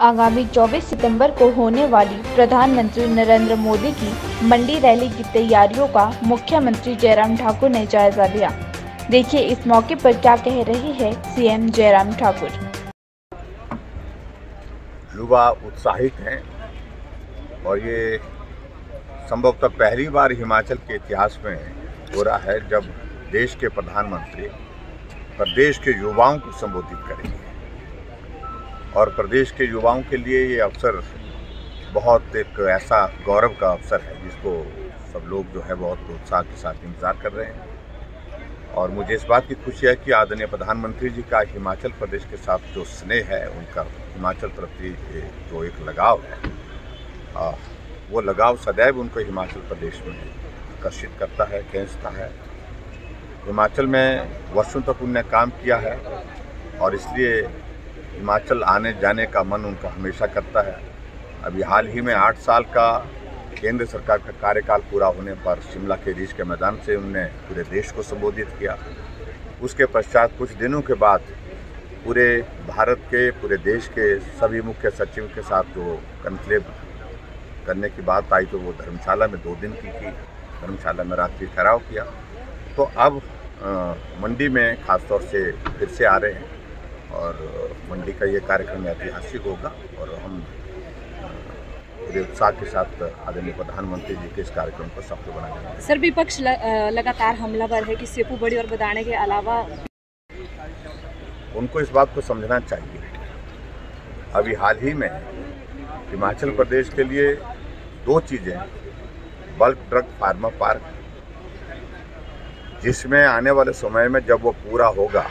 आगामी 24 सितंबर को होने वाली प्रधानमंत्री नरेंद्र मोदी की मंडी रैली की तैयारियों का मुख्यमंत्री जयराम ठाकुर ने जायजा लिया। देखिए इस मौके पर क्या कह रहे हैं सीएम जयराम ठाकुर। युवा उत्साहित हैं और ये संभवतः पहली बार हिमाचल के इतिहास में हो रहा है जब देश के प्रधानमंत्री प्रदेश के युवाओं को संबोधित करेंगे। और प्रदेश के युवाओं के लिए ये अवसर बहुत एक ऐसा गौरव का अवसर है जिसको सब लोग जो है बहुत उत्साह के साथ इंतजार कर रहे हैं। और मुझे इस बात की खुशी है कि आदरणीय प्रधानमंत्री जी का हिमाचल प्रदेश के साथ जो स्नेह है, उनका हिमाचल प्रति जो एक लगाव है, वो लगाव सदैव उनको हिमाचल प्रदेश में आकर्षित करता है, खींचता है। हिमाचल में वर्षों तक उनने काम किया है और इसलिए हिमाचल आने जाने का मन उनका हमेशा करता है। अभी हाल ही में 8 साल का केंद्र सरकार का कार्यकाल पूरा होने पर शिमला के रिज के मैदान से उन्होंने पूरे देश को संबोधित किया। उसके पश्चात कुछ दिनों के बाद पूरे भारत के, पूरे देश के सभी मुख्य सचिव के साथ वो कॉन्क्लेव करने की बात आई तो वो धर्मशाला में 2 दिन की थी, धर्मशाला में रात्रि ठहराव किया। तो अब मंडी में खासतौर से फिर से आ रहे हैं और मंडी का ये कार्यक्रम ऐतिहासिक होगा और हम पूरे उत्साह के साथ आदरणीय प्रधानमंत्री जी के इस कार्यक्रम को सफल बनाएंगे। सर, विपक्ष लगातार हमलावर है कि सेपू बड़ी और बदाने के अलावा उनको इस बात को समझना चाहिए। अभी हाल ही में हिमाचल प्रदेश के लिए 2 चीज़ें, बल्क ड्रग फार्मा पार्क, जिसमें आने वाले समय में जब वो पूरा होगा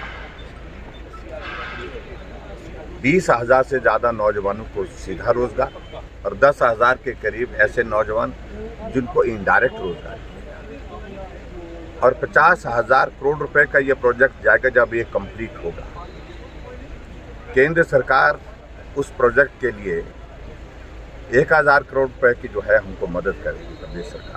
20,000 से ज़्यादा नौजवानों को सीधा रोजगार और 10,000 के करीब ऐसे नौजवान जिनको इनडायरेक्ट रोजगार, और 50,000 करोड़ रुपए का ये प्रोजेक्ट जाएगा जब ये कंप्लीट होगा। केंद्र सरकार उस प्रोजेक्ट के लिए 1,000 करोड़ रुपए की जो है हमको मदद करेगी प्रदेश सरकार।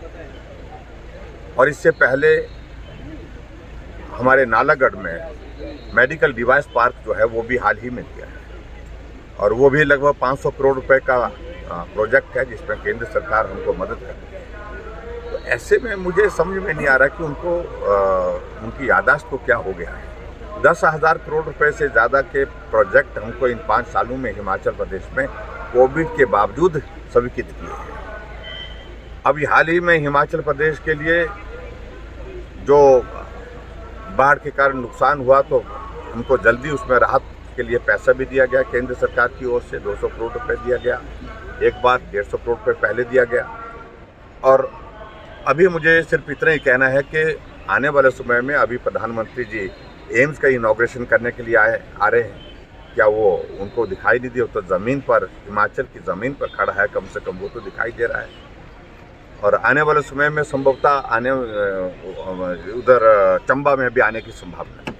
और इससे पहले हमारे नालागढ़ में मेडिकल डिवाइस पार्क जो है वो भी हाल ही में किया है और वो भी लगभग 500 करोड़ रुपए का प्रोजेक्ट है जिसमें केंद्र सरकार हमको मदद कर रही है। तो ऐसे में मुझे समझ में नहीं आ रहा कि उनको उनकी याददाश्त को क्या हो गया है। 10,000 करोड़ रुपए से ज़्यादा के प्रोजेक्ट हमको इन 5 सालों में हिमाचल प्रदेश में कोविड के बावजूद स्वीकृत किए हैं। अभी हाल ही में हिमाचल प्रदेश के लिए जो बाढ़ के कारण नुकसान हुआ तो हमको जल्दी उसमें राहत के लिए पैसा भी दिया गया। केंद्र सरकार की ओर से 200 करोड़ रुपए दिया गया, एक बार 150 करोड़ रुपए पहले दिया गया। और अभी मुझे सिर्फ इतना ही कहना है कि आने वाले समय में अभी प्रधानमंत्री जी एम्स का इनॉग्रेशन करने के लिए आ रहे हैं। क्या वो उनको दिखाई नहीं दिया? तो ज़मीन पर, हिमाचल की ज़मीन पर खड़ा है, कम से कम वो तो दिखाई दे रहा है। और आने वाले समय में संभवतः उधर चंबा में भी आने की संभावना है।